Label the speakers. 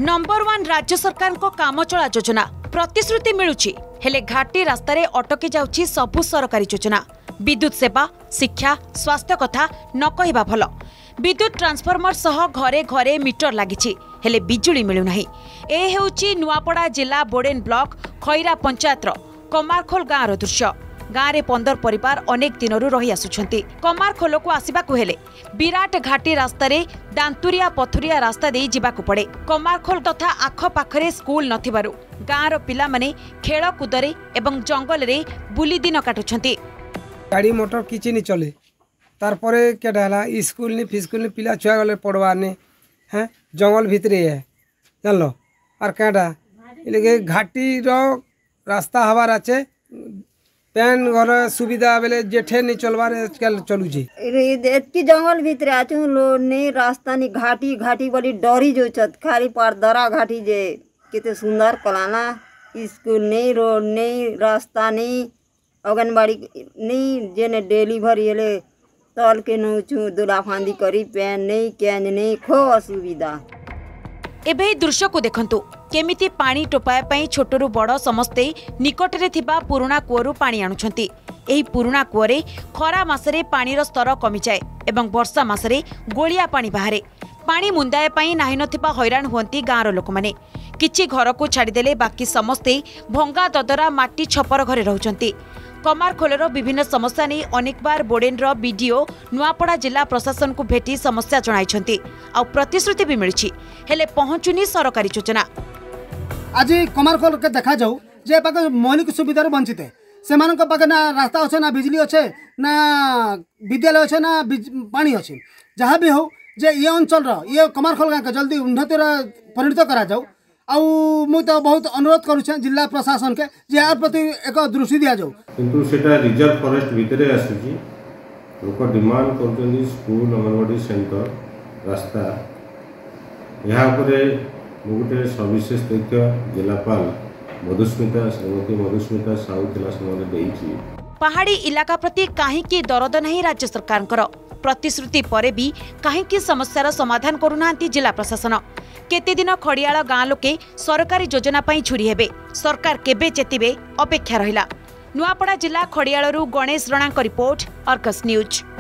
Speaker 1: Number 1 राज्य सरकार को काम चला योजना प्रतिश्रुति मिलुची हेले घाटी रास्ता रे अटकी जाउची सबु सरकारी योजना। विद्युत सेवा शिक्षा स्वास्थ्य कथा न कहवा भल। विद्युत ट्रांसफॉर्मर सह घरे घरे मीटर लागिछि हेले बिजुली मिलु नाही। ए हेउची नुआपड़ा जिला बोडेन ब्लॉक खैरा पंचायत कमारखोल गाँव रो दृश्य। गाँव में 15 परिवार अनेक दिन रही आसुछंती। कमारखोल को आसिबाकु हेले विराट घाटी रास्ता रे दांतुरिया पथुरिया रास्ता दे जिबाकु पड़े। कमारखोल तथा आख पाखरे स्कूल नथिबारु गाँव रो पिला माने खेल कूदरे एवं जंगल रे बुली दिन काटुछंती।
Speaker 2: गाड़ी मोटर किछि नि चले तार परे केडा हला स्कूल नि फिस्कूल नि पिला छुआ गले पढ़वा ने हैं जंगल भितरे है जानलो आर केडा इलेगे घाटी रो रास्ता हवार आछे पैन घर सुविधा बेले जेठे नहीं चलवार आजकल चलू जी
Speaker 3: एतकी जंगल भितर आछू लो ने रास्ता नि घाटी घाटी बड़ी डरी जो छत खाली पार दरा घाटी जे केते सुंदर कलाना स्कूल नहीं रोड नहीं रास्ता नहीं आंगनबाड़ी नहीं जेने डिलीवरी हेले तल के नौचू दुलाफांदी करी पैन नहीं कैन नहीं खो असुविधा।
Speaker 1: एबे दृश्य को देखंतु केमिति पानी टोपाया पई छोटरू बड़ समस्ते निकटरे थिबा पुराना कूअरु पानी आणुछंती। एही पुराना कूअरे खरा मासरे पानीर स्तर कमी जाए एवं वर्षा मासरे गोलिया पानी बाहरे। पानी मुंदाए पई नाही नथिबा हैरान हुअंती गाँर लोक माने। किछि घर को छाड़ीदेले बाकी समस्ते भंगा ददरा माटी छपर घरे रहउछंती। कमारखोलर विभिन्न समस्या नहीं अनेक बार बोडेनर बीडीओ नुआपड़ा जिला प्रशासन को भेटी समस्या जणाइछंती आ प्रतिश्रुति भी मिलछि हेले पहुंचुनी सरकारी योजना।
Speaker 4: आज कमारखोल के देखा जाऊ जे पाके मौलिक सुविधा वंचित से पाके ना रास्ता अच्छे ना बिजली अच्छे ना विद्यालय अच्छे ना पानी अच्छे जहाँ भी हो जे ये अंचल ये कमारखोल गाँव के जल्दी उन्नति परिणत करा जाऊ। आउ मु तो बहुत अनुरोध करूँ जिला प्रशासन के जे यार प्रति एक दृष्टि दिया जाऊ।
Speaker 5: किंतु सेटा रिजर्व फॉरेस्ट भितरे आसुची लोक डिमांड करछन स्कूल अंगनवाड़ी सेंटर रास्ता यहाँ उपरे मुगुटे सविशेष तथ्य जिलापाल मधुस्मिता श्रीमती मधुस्मिता साहू थिला समय देइची।
Speaker 1: पहाड़ी इलाका प्रति काहेकि दरद नहीं राज्य सरकार प्रतिश्रुति परे भी काहेकि समस्यार समाधान करूनांती जिला प्रशासन। केते दिन खड़ियाल गाँ लोके सरकारी योजना पई झुरी हेबे सरकार केबे चेतिबे अपेक्षा रहिला। नुआपड़ा जिला खड़ियालरू Ganesh Ranank report Argus news.